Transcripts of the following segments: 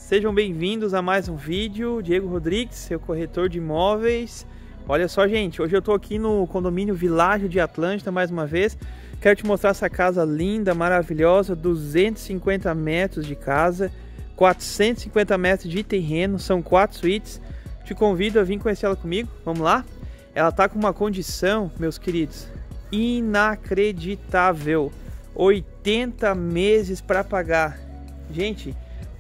Sejam bem-vindos a mais um vídeo. Diego Rodrigues, seu corretor de imóveis. Olha só, gente, hoje eu tô aqui no condomínio Világio de Atlântida mais uma vez. Quero te mostrar essa casa linda, maravilhosa, 250 metros de casa, 450 metros de terreno, são 4 suítes. Te convido a vir conhecer ela comigo, vamos lá? Ela tá com uma condição, meus queridos, inacreditável. 80 meses para pagar. Gente,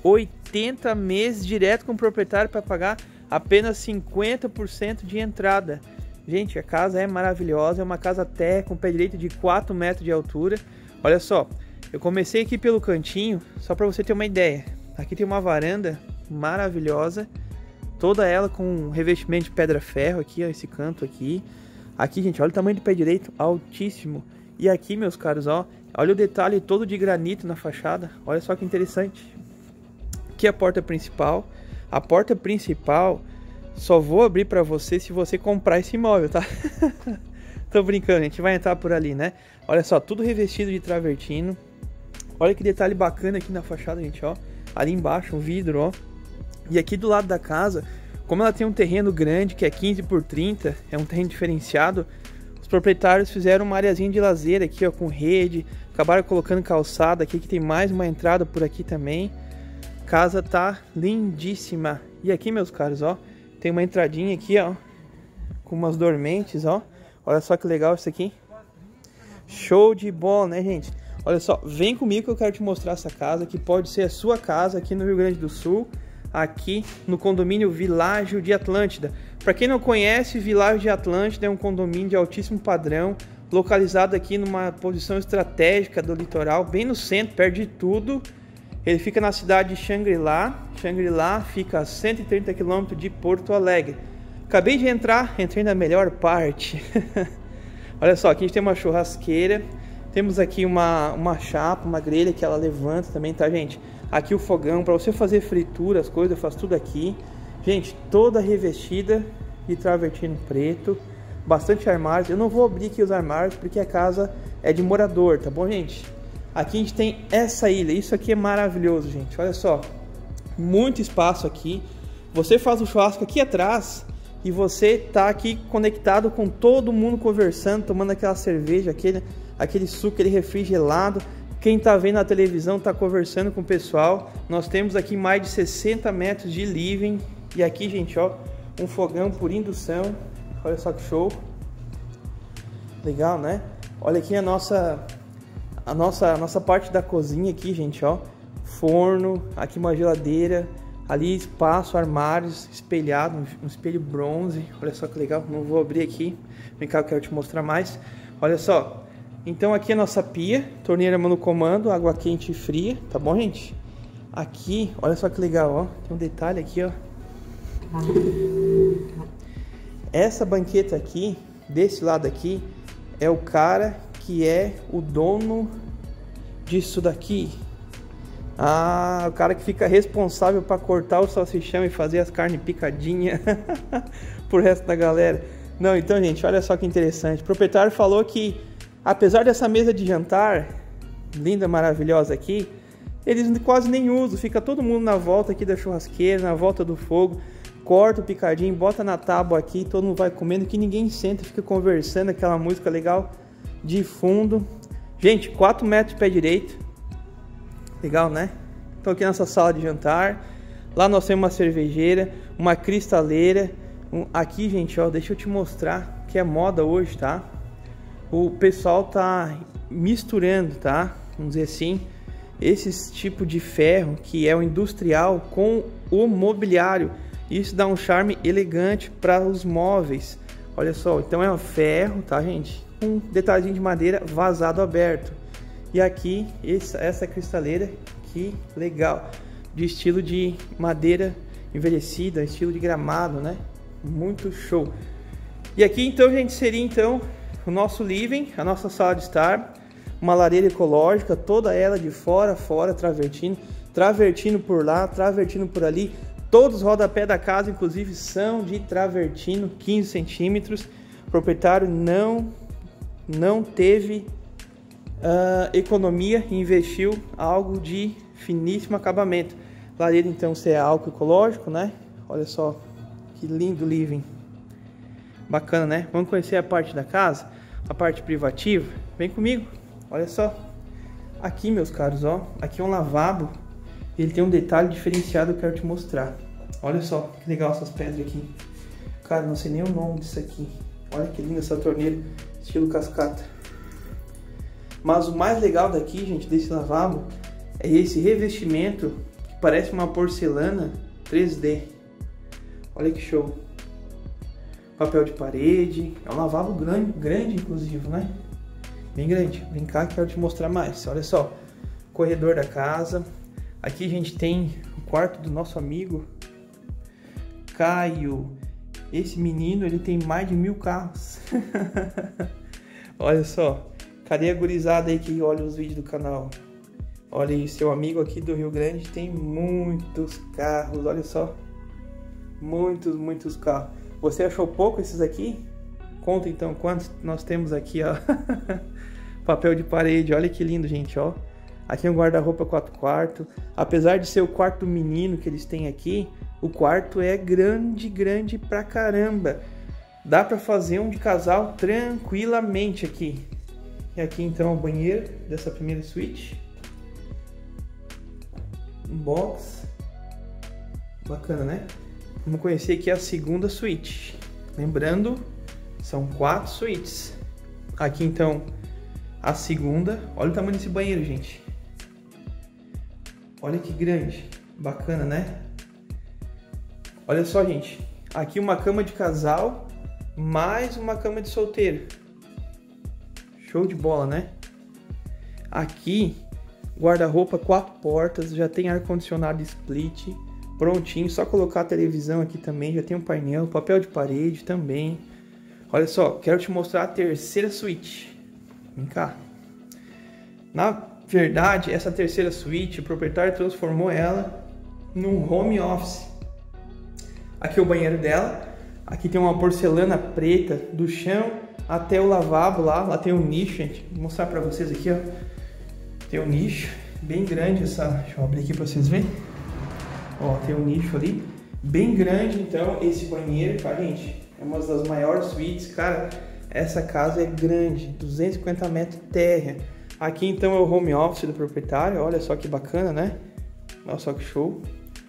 80 meses direto com o proprietário para pagar apenas 50% de entrada. Gente, a casa é maravilhosa, é uma casa térrea com pé direito de 4 metros de altura. Olha só, eu comecei aqui pelo cantinho, só para você ter uma ideia. Aqui tem uma varanda maravilhosa, toda ela com revestimento de pedra-ferro aqui, ó, esse canto aqui. Aqui, gente, olha o tamanho do pé direito, altíssimo. E aqui, meus caros, ó, olha o detalhe todo de granito na fachada. Olha só que interessante. Aqui é a porta principal. A porta principal só vou abrir para você se você comprar esse imóvel, tá? Tô brincando, a gente vai entrar por ali, né? Olha só, tudo revestido de travertino. Olha que detalhe bacana aqui na fachada, gente, ó. Ali embaixo, um vidro, ó. E aqui do lado da casa, como ela tem um terreno grande, que é 15 por 30, é um terreno diferenciado, os proprietários fizeram uma areazinha de lazer aqui, ó, com rede, acabaram colocando calçada aqui, que tem mais uma entrada por aqui também. Casa tá lindíssima. E aqui, meus caros, ó, tem uma entradinha aqui, ó, com umas dormentes, ó. Olha só que legal isso aqui. Show de bola, né, gente? Olha só, vem comigo que eu quero te mostrar essa casa, que pode ser a sua casa aqui no Rio Grande do Sul, aqui no condomínio Világio de Atlântida. Para quem não conhece, Világio de Atlântida é um condomínio de altíssimo padrão, localizado aqui numa posição estratégica do litoral, bem no centro, perto de tudo. Ele fica na cidade de Xangri-Lá. Xangri-Lá fica a 130 km de Porto Alegre. Acabei de entrar, entrei na melhor parte. Olha só, aqui a gente tem uma churrasqueira. Temos aqui uma chapa, uma grelha que ela levanta também, tá, gente? Aqui o fogão, para você fazer fritura, as coisas, eu faço tudo aqui. Gente, toda revestida de travertino preto. Bastante armários. Eu não vou abrir aqui os armários porque a casa é de morador, tá bom, gente? Aqui a gente tem essa ilha. Isso aqui é maravilhoso, gente. Olha só. Muito espaço aqui. Você faz o churrasco aqui atrás e você tá aqui conectado com todo mundo conversando, tomando aquela cerveja, aquele suco, aquele refrigerado. Quem tá vendo na televisão tá conversando com o pessoal. Nós temos aqui mais de 60 metros de living. E aqui, gente, ó, um fogão por indução. Olha só que show. Legal, né? Olha aqui a nossa parte da cozinha aqui, gente, ó. Forno, aqui uma geladeira, ali espaço, armários, espelhado, um espelho bronze. Olha só que legal, não vou abrir aqui. Vem cá, eu quero te mostrar mais. Olha só. Então aqui é a nossa pia, torneira mano comando, água quente e fria, tá bom, gente? Aqui, olha só que legal, ó. Tem um detalhe aqui, ó. Essa banqueta aqui, desse lado aqui, é o cara que é o dono disso daqui. Ah, o cara que fica responsável para cortar o salsichão e fazer as carnes picadinhas pro resto da galera. Não, então, gente, olha só que interessante. O proprietário falou que, apesar dessa mesa de jantar linda, maravilhosa aqui, eles quase nem usam. Fica todo mundo na volta aqui da churrasqueira, na volta do fogo, corta o picadinho, bota na tábua aqui, todo mundo vai comendo, que ninguém senta, fica conversando, aquela música legal de fundo. Gente, 4 metros de pé direito. Legal, né? Então aqui nessa sala de jantar. Lá nós temos uma cervejeira, uma cristaleira. Aqui, gente, ó, deixa eu te mostrar que é moda hoje, tá? O pessoal tá misturando, tá? Vamos dizer assim, esse tipo de ferro que é o industrial com o mobiliário. Isso dá um charme elegante para os móveis. Olha só, então é um ferro, tá, gente? Um detalhezinho de madeira vazado aberto. E aqui essa cristaleira, que legal, de estilo de madeira envelhecida, estilo de gramado, né? Muito show. E aqui então, gente, seria então o nosso living, a nossa sala de estar, uma lareira ecológica, toda ela de fora a fora, travertino por lá, travertino por ali. Todos os rodapés da casa, inclusive, são de travertino, 15 centímetros. O proprietário não teve economia e investiu algo de finíssimo acabamento. Lareira então se é álcool ecológico, né? Olha só que lindo living. Bacana, né? Vamos conhecer a parte da casa, a parte privativa. Vem comigo. Olha só. Aqui, meus caros, ó, aqui é um lavabo. Ele tem um detalhe diferenciado que eu quero te mostrar. Olha só que legal essas pedras aqui. Cara, não sei nem o nome disso aqui. Olha que linda essa torneira, estilo cascata. Mas o mais legal daqui, gente, desse lavabo, é esse revestimento que parece uma porcelana 3D. Olha que show. Papel de parede. É um lavabo grande inclusive, né? Bem grande. Vem cá que eu quero te mostrar mais. Olha só. Corredor da casa. Aqui a gente tem o quarto do nosso amigo Caio. Esse menino, ele tem mais de 1000 carros. Olha só. Cadê a gurizada aí que olha os vídeos do canal? Olha aí, seu amigo aqui do Rio Grande tem muitos carros. Olha só. Muitos carros. Você achou pouco esses aqui? Conta então quantos nós temos aqui, ó. Papel de parede, olha que lindo, gente, ó. Aqui é um guarda-roupa 4 quartos. Apesar de ser o quarto menino que eles têm aqui, o quarto é grande pra caramba. Dá pra fazer um de casal tranquilamente aqui. E aqui então o banheiro dessa primeira suíte. Um box. Bacana, né? Vamos conhecer aqui a segunda suíte. Lembrando, são 4 suítes. Aqui então a segunda. Olha o tamanho desse banheiro, gente. Olha que grande. Bacana, né? Olha só, gente. Aqui uma cama de casal, mais uma cama de solteiro. Show de bola, né? Aqui, guarda-roupa 4 portas, já tem ar-condicionado split, prontinho. Só colocar a televisão aqui também, já tem um painel, papel de parede também. Olha só, quero te mostrar a terceira suíte. Vem cá. Na verdade, essa terceira suíte, o proprietário transformou ela num home office. Aqui é o banheiro dela. Aqui tem uma porcelana preta do chão até o lavabo lá tem um nicho, gente. Vou mostrar pra vocês aqui, ó. Tem um nicho bem grande essa... Deixa eu abrir aqui pra vocês verem. Ó, tem um nicho ali bem grande, então, esse banheiro, tá, gente? É uma das maiores suítes, cara. Essa casa é grande, 250 metros terra. Aqui então é o home office do proprietário. Olha só que bacana, né? Olha só que show.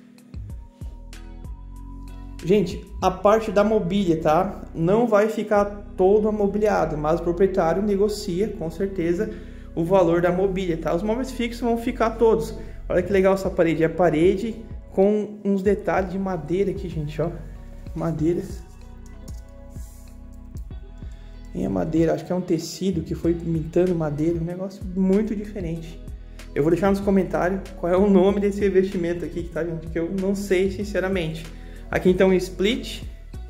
Gente, a parte da mobília, tá? Não vai ficar todo amobiliado, mas o proprietário negocia, com certeza, o valor da mobília, tá? Os móveis fixos vão ficar todos. Olha que legal essa parede. É a parede com uns detalhes de madeira aqui, gente, ó. Madeira. Tem a madeira, acho que é um tecido que foi imitando madeira. Um negócio muito diferente. Eu vou deixar nos comentários qual é o nome desse revestimento aqui, tá, gente? Que eu não sei, sinceramente. Aqui então split.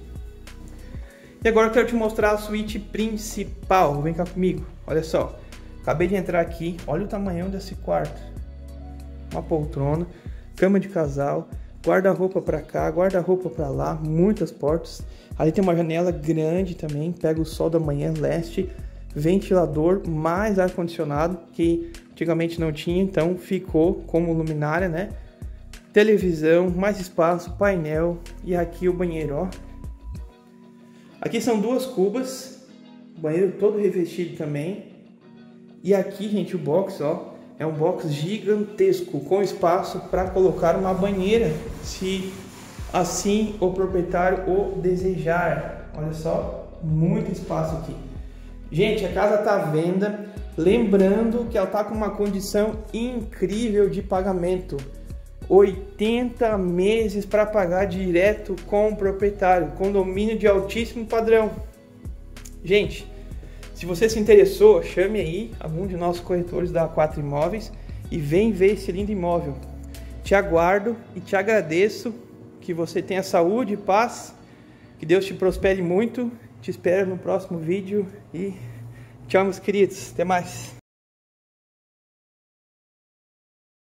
E agora eu quero te mostrar a suíte principal. Vem cá comigo, olha só. Acabei de entrar aqui, olha o tamanho desse quarto. Uma poltrona, cama de casal, guarda-roupa pra cá, guarda-roupa pra lá, muitas portas. Ali tem uma janela grande também, pega o sol da manhã, leste, ventilador, mais ar-condicionado, que antigamente não tinha, então ficou como luminária, né? Televisão, mais espaço, painel e aqui o banheiro, ó. Aqui são 2 cubas, banheiro todo revestido também. E aqui, gente, o box, ó, é um box gigantesco com espaço para colocar uma banheira, se assim o proprietário o desejar. Olha só, muito espaço aqui. Gente, a casa tá à venda, lembrando que ela tá com uma condição incrível de pagamento. 80 meses para pagar direto com o proprietário, condomínio de altíssimo padrão. Gente, se você se interessou, chame aí algum de nossos corretores da A4 Imóveis e vem ver esse lindo imóvel. Te aguardo e te agradeço, que você tenha saúde e paz, que Deus te prospere muito. Te espero no próximo vídeo e tchau, meus queridos, até mais.